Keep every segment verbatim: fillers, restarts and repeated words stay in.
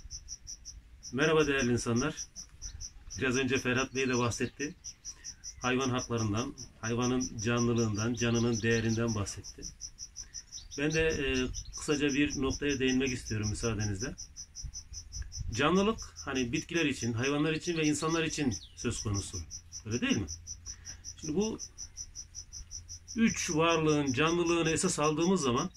Merhaba değerli insanlar. Biraz önce Ferhat Bey de bahsetti. Hayvan haklarından, hayvanın canlılığından, canının değerinden bahsetti. Ben de e, kısaca bir noktaya değinmek istiyorum müsaadenizle. Canlılık hani bitkiler için, hayvanlar için ve insanlar için söz konusu. Öyle değil mi? Şimdi bu üç varlığın canlılığını esas aldığımız zaman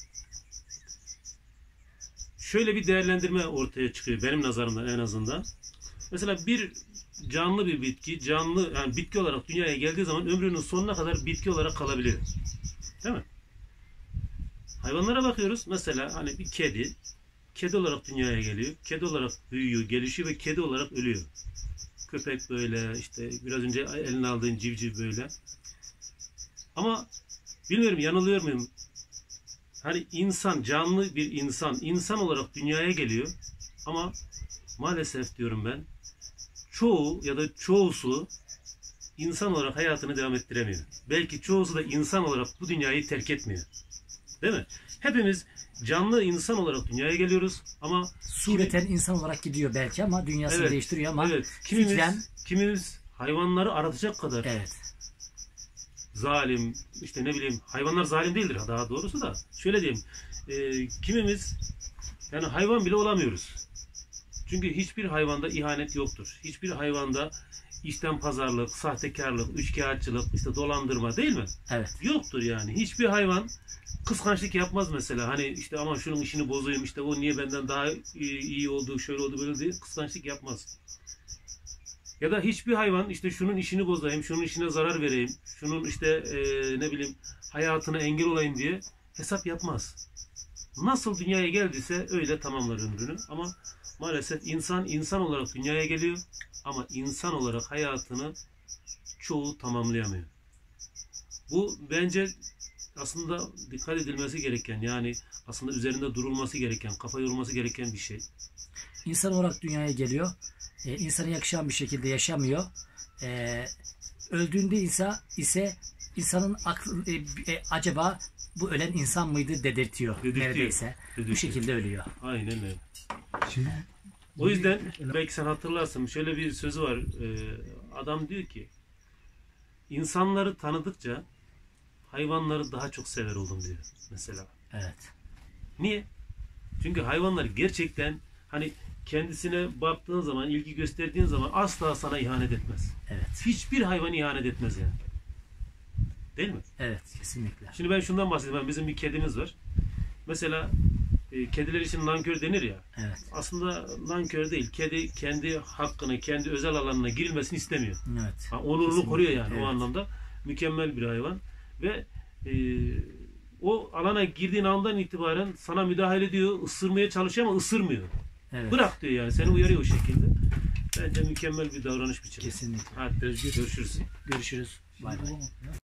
şöyle bir değerlendirme ortaya çıkıyor benim nazarımdan en azından. Mesela bir canlı bir bitki, canlı yani bitki olarak dünyaya geldiği zaman ömrünün sonuna kadar bitki olarak kalabiliyor. Değil mi? Hayvanlara bakıyoruz. Mesela hani bir kedi, kedi olarak dünyaya geliyor. Kedi olarak büyüyor, gelişiyor ve kedi olarak ölüyor. Köpek böyle, işte biraz önce eline aldığın civciv böyle. Ama bilmiyorum yanılıyor muyum? Hani insan, canlı bir insan, insan olarak dünyaya geliyor. Ama maalesef diyorum ben, çoğu ya da çoğusu insan olarak hayatını devam ettiremiyor. Belki çoğusu da insan olarak bu dünyayı terk etmiyor. Değil mi? Hepimiz canlı insan olarak dünyaya geliyoruz ama sureten kimi, insan olarak gidiyor belki ama dünyasını evet, değiştiriyor ama evet. Kimimiz, fikren, kimimiz hayvanları aratacak kadar evet. zalim, işte ne bileyim, hayvanlar zalim değildir daha doğrusu da şöyle diyeyim, e, kimimiz yani hayvan bile olamıyoruz. Çünkü hiçbir hayvanda ihanet yoktur. Hiçbir hayvanda işten pazarlık, sahtekarlık, üçkağıtçılık, işte dolandırma değil mi? Evet. Yoktur yani. Hiçbir hayvan kıskançlık yapmaz mesela. Hani işte aman şunun işini bozayım, işte o niye benden daha iyi, iyi oldu, şöyle oldu, böyle diye kıskançlık yapmaz. Ya da hiçbir hayvan işte şunun işini bozayım, şunun işine zarar vereyim, şunun işte e, ne bileyim hayatına engel olayım diye hesap yapmaz. Nasıl dünyaya geldiyse öyle tamamlar ömrünü. Ama maalesef insan insan olarak dünyaya geliyor ama insan olarak hayatını çoğu tamamlayamıyor. Bu bence aslında dikkat edilmesi gereken, yani aslında üzerinde durulması gereken, kafa yorulması gereken bir şey. İnsan olarak dünyaya geliyor. Ee, insana yakışan bir şekilde yaşamıyor. Ee, öldüğünde ise ise insanın aklı e, e, acaba bu ölen insan mıydı dedirtiyor. Dedirtiyor. Neredeyse. Dedirtiyor. Bu şekilde ölüyor. Aynen öyle. Şimdi, o yüzden belki sen hatırlarsın, şöyle bir sözü var. Ee, adam diyor ki, insanları tanıdıkça hayvanları daha çok sever oldum diyor mesela. Evet. Niye? Çünkü hayvanlar gerçekten hani kendisine baktığın zaman, ilgi gösterdiğin zaman asla sana ihanet etmez. Evet. Hiçbir hayvan ihanet etmez yani. Değil mi? Evet, kesinlikle. Şimdi ben şundan bahsedeyim. Bizim bir kedimiz var. Mesela e, kediler için nankör denir ya. Evet. Aslında nankör değil. Kedi kendi hakkını, kendi özel alanına girilmesini istemiyor. Evet. Ha, onurunu kesinlikle koruyor yani, evet. O anlamda mükemmel bir hayvan ve e, o alana girdiğin andan itibaren sana müdahale ediyor, ısırmaya çalışıyor ama ısırmıyor. Evet. Bırak diyor yani, seni uyarıyor o şekilde. Bence mükemmel bir davranış biçimi. Kesinlikle. Hadi görüşürüz. Görüşürüz. Bay bay.